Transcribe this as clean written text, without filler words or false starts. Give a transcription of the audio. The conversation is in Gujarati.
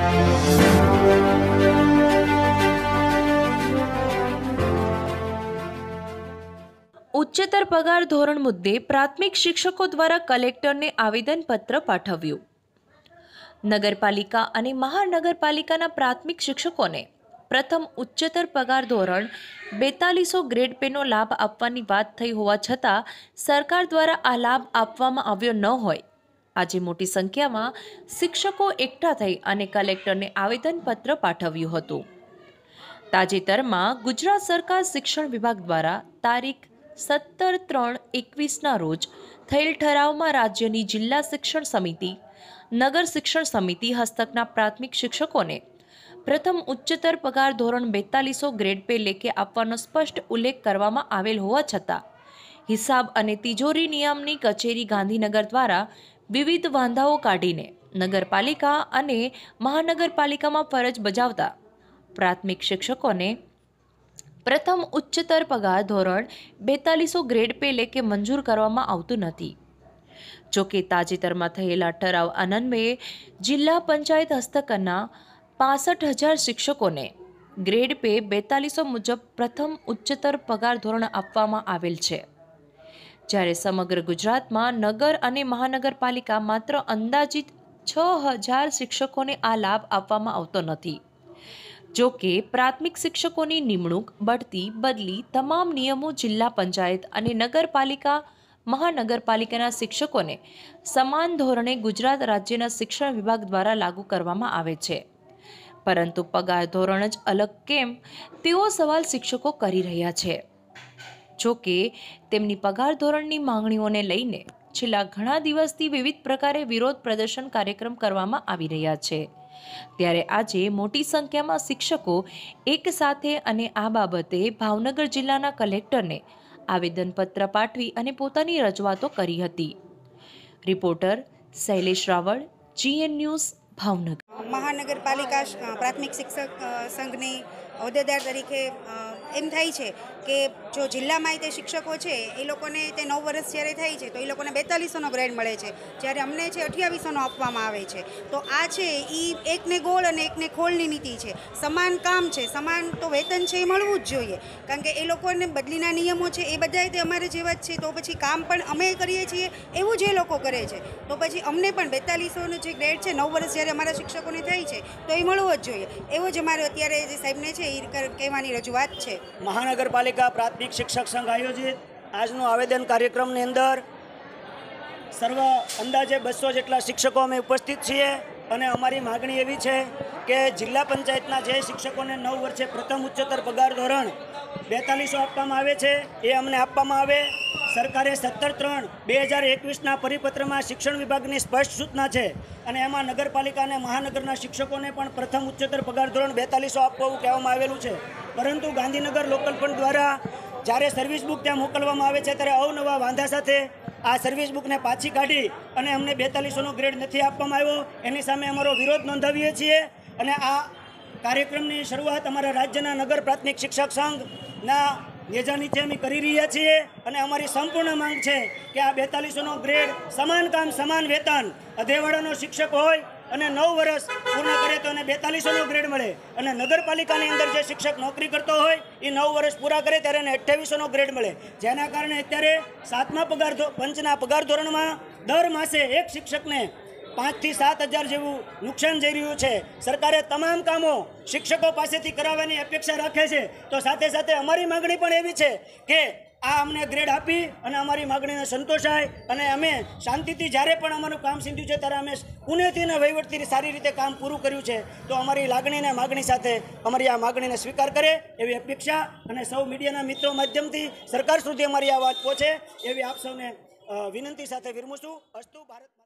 ઉચ્ચતર પગાર ધોરણ મુદ્દે પ્રાથમિક શિક્ષકો દ્વારા કલેક્ટરને આવેદનપત્ર પાઠવ્યું। નગરપાલિકા અને મહાનગરપાલિકાના પ્રાથમિક શિક્ષકોને પ્રથમ ઉચ્ચતર પગાર ધોરણ 4200 ગ્રેડ પેનો લાભ આપવાની વાત થઈ હોવા છતાં સરકાર દ્વારા આ લાભ આપવામાં આવ્યો ન હોય આજે મોટી સંખ્યામાં શિક્ષકો એકઠા થઈ અને કલેક્ટરને આવેદનપત્ર પાઠવ્યું હતું। તાજેતરમાં ગુજરાત સરકાર શિક્ષણ વિભાગ દ્વારા તારીખ 17/3/21 રોજ થયેલ ઠરાવમાં રાજ્યની જિલ્લા શિક્ષણ સમિતિ, નગર શિક્ષણ સમિતિ હસ્તકના પ્રાથમિક શિક્ષકોને પ્રથમ ઉચ્ચતર પગાર ધોરણ 4200 ગ્રેડ પે લેખે આપવાનો સ્પષ્ટ ઉલ્લેખ કરવામાં આવેલ હોવા છતાં હિસાબ અને તિજોરી નિયામની કચેરી ગાંધીનગર દ્વારા વિવિધ વાંધાઓ કાઢીને નગરપાલિકા અને મહાનગરપાલિકામાં ફરજ બજાવતા પ્રાથમિક શિક્ષકોને પ્રથમ ઉચ્ચતર પગાર ધોરણ 4200 ગ્રેડ પે લેખે મંજૂર કરવામાં આવતું નથી। જોકે તાજેતરમાં થયેલા ઠરાવ અન્વયે જિલ્લા પંચાયત હસ્તકના 65,000 શિક્ષકોને ગ્રેડ પે 4200 મુજબ પ્રથમ ઉચ્ચતર પગાર ધોરણ આપવામાં આવેલ છે, જ્યારે સમગ્ર ગુજરાતમાં નગર અને મહાનગરપાલિકા માત્ર અંદાજિત 6,000 શિક્ષકોને આ લાભ આપવામાં આવતો નથી। જો કે પ્રાથમિક શિક્ષકોની નિમણૂક, બઢતી, બદલી તમામ નિયમો જિલ્લા પંચાયત અને નગરપાલિકા મહાનગરપાલિકાના શિક્ષકોને સમાન ધોરણે ગુજરાત રાજ્યના શિક્ષણ વિભાગ દ્વારા લાગુ કરવામાં આવે છે, પરંતુ પગાર ધોરણ જ અલગ કેમ તેવો સવાલ શિક્ષકો કરી રહ્યા છે। જો કે તેમની પગાર ધોરણની માંગણીઓને લઈને છેલ્લા ઘણા દિવસથી વિવિધ પ્રકારે વિરોધ પ્રદર્શન કાર્યક્રમ કરવામાં આવી રહ્યા છે, ત્યારે આજે મોટી સંખ્યામાં શિક્ષકો એક સાથે અને આ બાબતે ભાવનગર જિલ્લાના કલેક્ટરને આવેદનપત્ર પાઠવી અને પોતાની રજૂઆતો કરી હતી। Reporter Shailesh Raval, GN news, Bhavnagar. મહાનગરપાલિકા પ્રાથમિક શિક્ષક સંઘની હોદ્દેદાર તરીકે એમ થાય છે કે જો જિલ્લામાં તે શિક્ષકો છે એ લોકોને તે 9 વર્ષ જ્યારે થાય છે તો એ લોકોને 4200નો ગ્રેડ મળે છે, જ્યારે અમને છે 2800નો આપવામાં આવે છે। તો આ છે એ એકને ગોળ અને એકને ખોળની નીતિ છે। સમાન કામ છે, સમાન તો વેતન છે એ મળવું જ જોઈએ, કારણ કે એ લોકોને બદલીના નિયમો છે એ બધાય તે અમારે જેવા જ છે, તો પછી કામ પણ અમે કરીએ છીએ એવું જ એ લોકો કરે છે, તો પછી અમને પણ 4200નો જે ગ્રેડ છે 9 વર્ષ જ્યારે અમારા શિક્ષકોને થાય છે તો એ મળવો જ જોઈએ, એવો જ અમારે અત્યારે જે સાહેબને છે એ કહેવાની રજૂઆત છે। મહાનગરપાલિકા પ્રાથમિક શિક્ષક સંઘ આયોજિત આજનો આવેદન કાર્યક્રમની અંદર સર્વ અંદાજે 200 જેટલા શિક્ષકો અમે ઉપસ્થિત છીએ અને અમારી માગણી એવી છે કે જિલ્લા પંચાયતના જે શિક્ષકોને 9 વર્ષે પ્રથમ ઉચ્ચતર પગાર ધોરણ 4200 આપવામાં આવે છે એ અમને આપવામાં આવે। સરકારે 17/3/2021ના પરિપત્રમાં શિક્ષણ વિભાગની સ્પષ્ટ સૂચના છે અને એમાં નગરપાલિકા અને મહાનગરના શિક્ષકોને પણ પ્રથમ ઉચ્ચતર પગાર ધોરણ 4200 આપવું કહેવામાં આવેલું છે, પરંતુ ગાંધીનગર લોકલ ફંડ દ્વારા જ્યારે સર્વિસ બુક ત્યાં મોકલવામાં આવે છે ત્યારે અવનવા વાંધા સાથે આ સર્વિસ બુકને પાછી કાઢી અને અમને 4200નો ગ્રેડ નથી આપવામાં આવ્યો, એની સામે અમારો વિરોધ નોંધાવીએ છીએ અને આ કાર્યક્રમની શરૂઆત અમારા રાજ્યના નગર પ્રાથમિક શિક્ષક સંઘના નેજા નીચે અમે કરી રહ્યા છીએ અને અમારી સંપૂર્ણ માંગ છે કે આ 4200નો ગ્રેડ સમાન કામ સમાન વેતન અધેવાડાનો શિક્ષક હોય અને 9 વર્ષ પૂર્ણ કરે તો એને 4200નો ગ્રેડ મળે અને નગરપાલિકાની અંદર જે શિક્ષક નોકરી કરતો હોય એ 9 વર્ષ પૂરા કરે ત્યારે એને 2800નો ગ્રેડ મળે, જેના કારણે અત્યારે 7મા પંચના પગાર ધોરણમાં દર માસે એક શિક્ષકને 5 થી 7,000 જેવું નુકસાન જઈ રહ્યું છે। સરકારે તમામ કામો શિક્ષકો પાસેથી કરાવવાની અપેક્ષા રાખે છે, તો સાથે સાથે અમારી માગણી પણ એવી છે કે આ અમને ગ્રેડ આપી અને અમારી માગણીને સંતોષાય અને અમે શાંતિથી જ્યારે પણ અમારું કામ સીધ્યું છે ત્યારે અમે પુણેથી અને વહીવટથી સારી રીતે કામ પૂરું કર્યું છે, તો અમારી લાગણીને માગણી સાથે અમારી આ માગણીને સ્વીકાર કરે એવી અપેક્ષા અને સૌ મીડિયાના મિત્રો માધ્યમથી સરકાર સુધી અમારી આ વાત પહોંચે એવી આપ સૌને વિનંતી સાથે વિરમું છું। અસ્તુ ભારત।